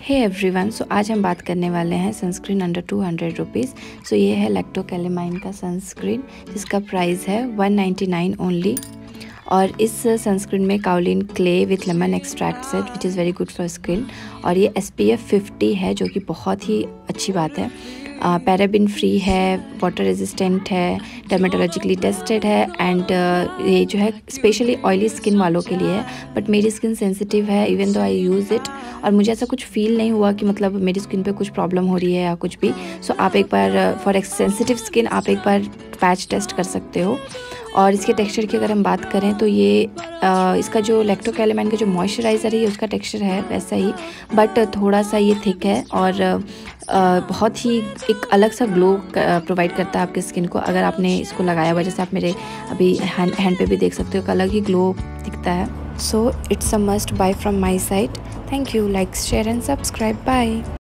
Hey everyone, सो आज हम बात करने वाले हैं सनस्क्रीन अंडर 200 रुपीज़। सो ये है लैक्टोकैलेमाइन का सनस्क्रीन जिसका प्राइस है 199 ओनली। और इस सनस्क्रीन में kaolin clay with lemon extract है which is very good for skin. और ये SPF 50 है जो कि बहुत ही अच्छी बात है। पैराबिन फ्री है, वाटर रेजिस्टेंट है, डर्मेटोलॉजिकली टेस्टेड है एंड ये जो है स्पेशली ऑयली स्किन वालों के लिए है। बट मेरी स्किन सेंसिटिव है even though I use it, और मुझे ऐसा कुछ फील नहीं हुआ कि मतलब मेरी स्किन पे कुछ प्रॉब्लम हो रही है या कुछ भी। सो आप एक बार फॉर सेंसिटिव स्किन आप एक बार पैच टेस्ट कर सकते हो। और इसके टेक्सचर की अगर हम बात करें तो ये इसका जो लैक्टोकैलेमाइन का जो मॉइस्चराइज़र है उसका टेक्सचर है वैसा ही, बट थोड़ा सा ये थिक है और बहुत ही एक अलग सा ग्लो प्रोवाइड करता है आपके स्किन को। अगर आपने इसको लगाया हुआ, जैसे आप मेरे अभी हैंड पे भी देख सकते हो, एक अलग ही ग्लो दिखता है। So it's a must buy from my side. Thank you. Like, share and subscribe. Bye.